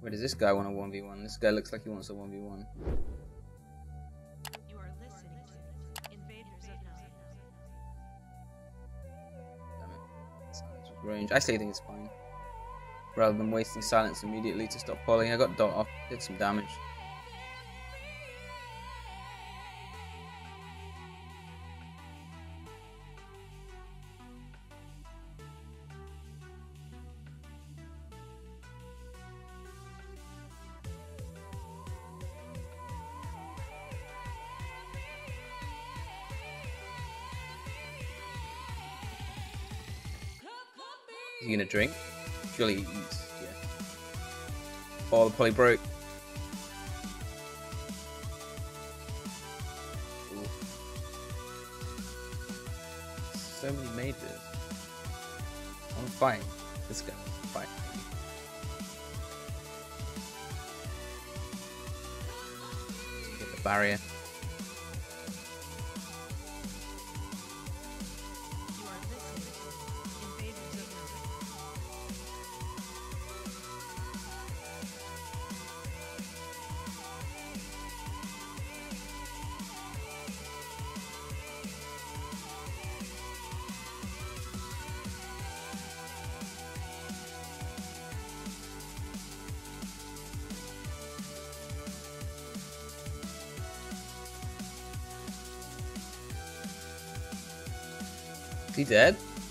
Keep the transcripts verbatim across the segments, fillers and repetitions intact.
Where does this guy want a one v one? This guy looks like he wants a one v one. You are listening to Invaders of Nine. Damn it. Silence with range. I still think it's fine. Rather than wasting silence immediately to stop poly. I got dot off, did some damage. Is he gonna drink? Surely he eats, yeah. Oh, the poly broke. Ooh. So many mages. I'm fine. This guy, fine. Get the barrier. Is he dead?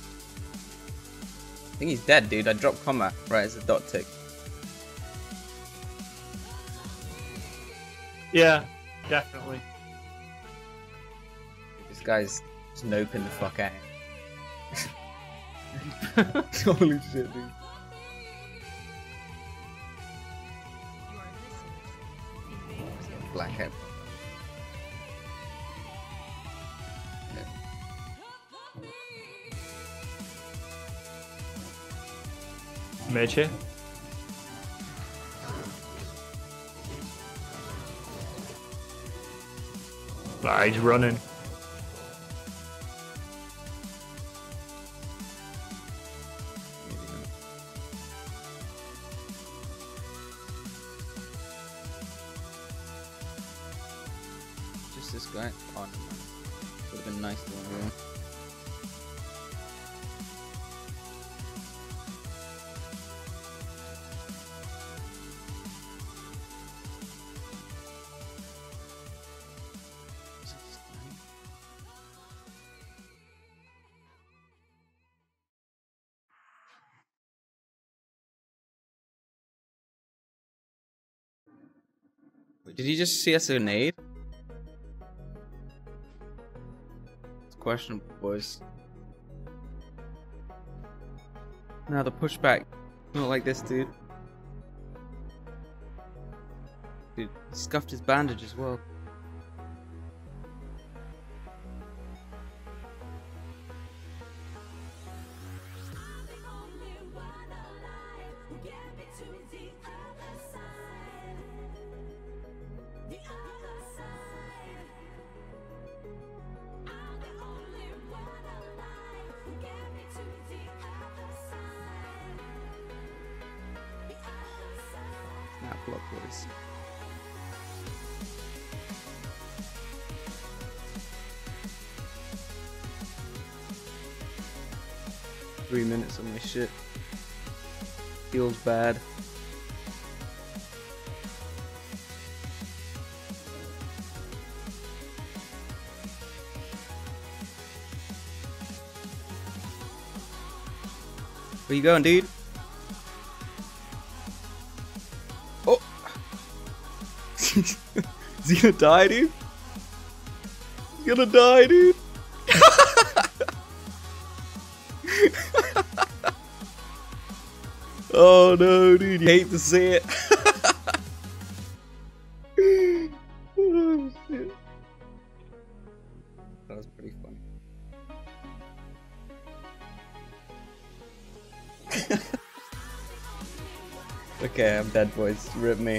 I think he's dead, dude. I dropped combat right as the dot tick. Yeah, definitely. This guy's snoping the fuck out. Holy shit, dude. You are listening to Invaders of Black hat. Mage here. Ah, he's running. Just this guy. Oh, no, man. Would have been nice to win here. Wait, did he just see us a nade? It's questionable, boys. Now the pushback. Not like this, dude. Dude, he scuffed his bandage as well. Snap block, boys. Three minutes on my shit. Feels bad. Where you going, dude? Oh! Is he gonna die, dude? He's gonna die, dude! Oh no, dude, you hate to see it. Oh shit. That was pretty funny. Okay, I'm dead, boys. Rip me.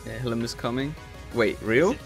Yeah, Hillam is coming. Wait, real?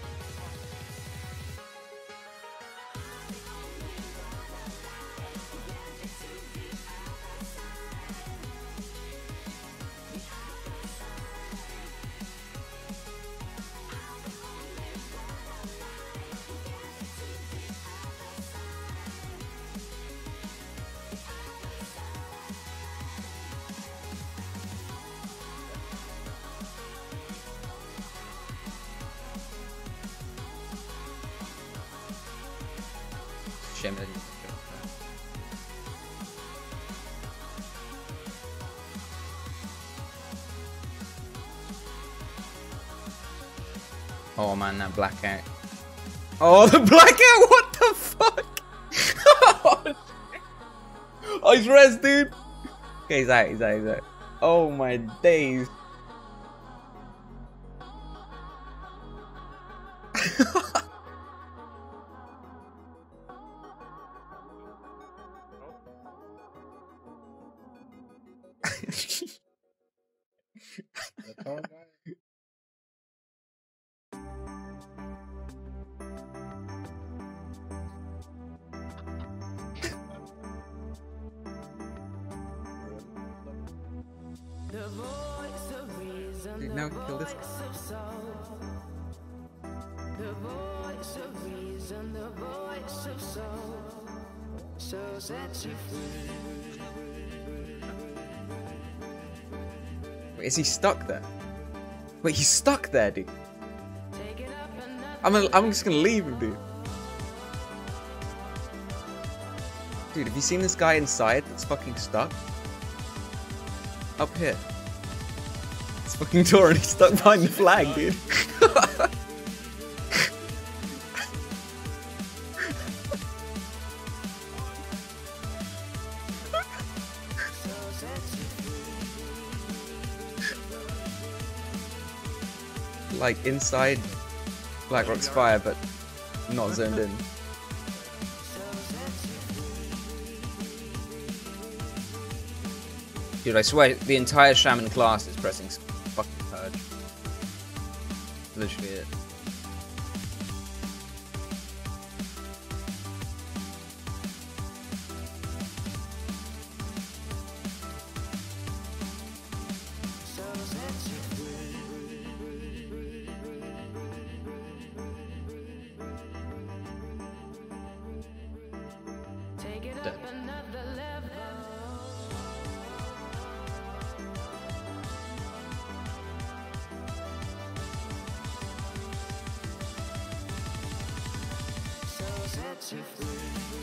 Shame I didn't get it up there. Oh man, that blackout. Oh, the blackout! What the fuck? Oh, he's res, dude. Okay, he's out, he's out, he's out. Oh my days. Dude, now we can kill this guy. The voice of reason, the voice of soul, so set you free. Wait, is he stuck there? Wait, he's stuck there, dude. Take it up and up. I'm gonna, I'm just gonna leave him, dude. Dude, have you seen this guy inside that's fucking stuck? Up here. It's fucking door and he's stuck behind the flag, dude. Like inside Blackrock's fire, but not zoned in. Dude, I swear the entire Shaman class is pressing fucking purge. Literally it. Take it Dead. up another level. So set you free.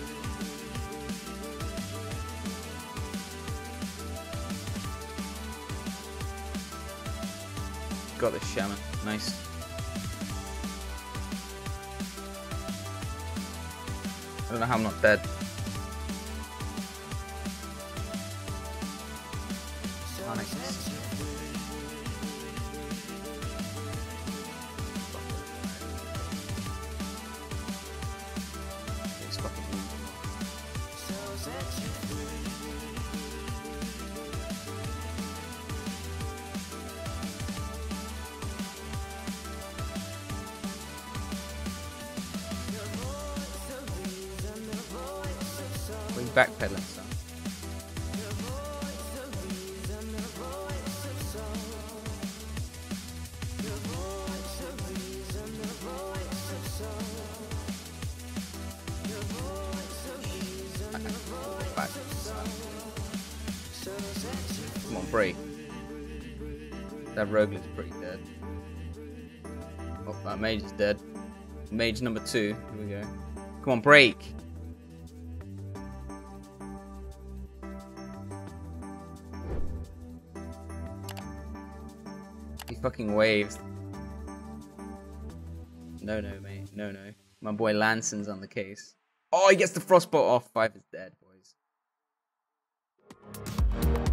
Got this Shaman. Nice. I don't know how I'm not dead. Oh, nice. He's fucking weak. What are you backpedaling, son? Back. Come on, break. That Rogue is pretty dead. Oh, that mage is dead. Mage number two. Here we go. Come on, break. He fucking waves. No, no, mate. No, no. My boy Lanson's on the case. Oh, he gets the frostbolt off. Five is dead, boys.